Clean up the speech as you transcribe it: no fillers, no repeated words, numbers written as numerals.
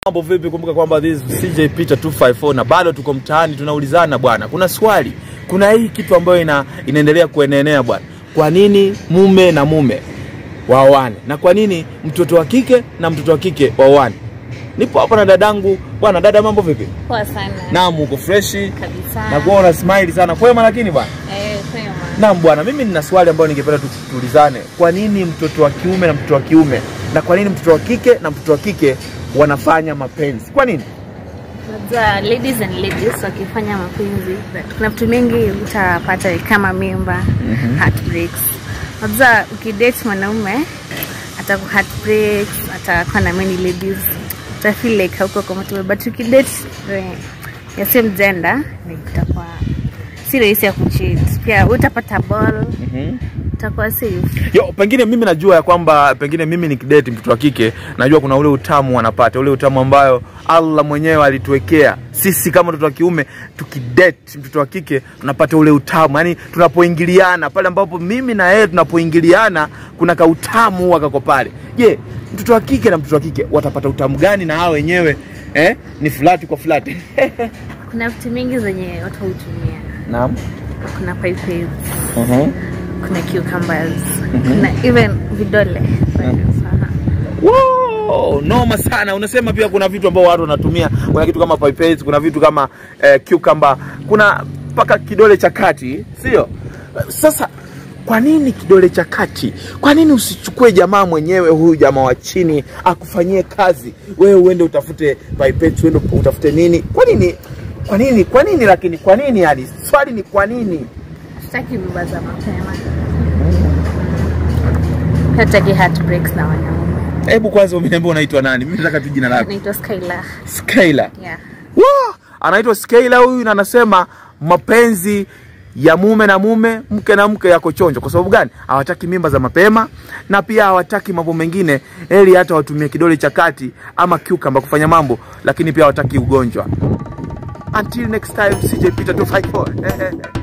Mambo vipi? Kumbuka kwamba this CJ Peter 254 na bado tuko mtaani tunaulizana bwana. Kuna swali, kuna hii kitu ambayo inaendelea kuenea bwana. Kwa nini mume na mume waoane? Na kwa nini mtoto wa kike na mtoto wa kike waoane? Nipo hapa na dadangu. Bwana dada, mambo vipi? Poa sana. Naam, uko fresh kabisa. Na kuona smile sana. Kwema lakini bwana? Kwema. Naam bwana, mimi nina swali ambalo ningependa tuulizane. Kwa nini mtoto wa kiume na mtoto wa kiume? Na kwa nini mtoto wa kike na mtoto wa kike wanafanya mapenzi? Kwa nini? Ladies and ladies wakifanya mapenzi, kuna vitu mingi utapata kama mimba, heartbreaks. Unajua ukidate mwanaume ataku heartbreaks, atakuwa na many ladies, uta feel like hauko comfortable, but ukidate ya same gender itakuwa si rahisi ya kucheat. Pia utapata ball. Utakuwa safe. Yo, pengine mimi najua ya kwamba pengine mimi nikidate mtoto wa kike, najua kuna ule utamu wanapata, ule utamu ambayo Allah mwenyewe alituwekea. Sisi kama mtoto wa kiume tukidate mtoto wa kike tunapata ule utamu. Yaani tunapoingiliana, pale ambapo mimi na yeye tunapoingiliana kuna ka utamu wakako pale. Je, mtoto wa kike na mtoto wa kike watapata utamu gani na hao wenyewe ni flat kwa flat? Kuna vitu mingi zenye watu hutumia. Naam. Kuna pipes. Kuna cucumbers. Kuna even vidole. Wow, noma sana. Unasema pia kuna vitu ambao watu wanatumia. Kuna kitu kama pipes, kuna vitu kama cucumber, kuna paka kidole cha kati, sio? Sasa kwa nini kidole cha kati? Kwa nini usichukue jamaa mwenyewe, huyu jamaa wa chini akufanyie kazi? Wewe uende utafute pipes, uende utafute nini? Kwa nini? Lakini kwa nini yani? Swali ni kwa nini? Sitaki mimba za mapema. Hataki heartbreaks na wanaume. Hebu kwanza umeniambia unaitwa nani? Mimi nataka tu jina lako. Naitwa Skylar. Skylar. Yeah. Wow! Anaitwa Skylar huyu, na anasema mapenzi ya mume na mume, mke na mke yako chonjo. Kwa sababu gani? Hawataki mimba za mapema na pia hawataki mambo mengine, ili hata watumie kidole cha kati ama cucumber kufanya mambo, lakini pia hawataki ugonjwa. Until next time, CJ Peter 254.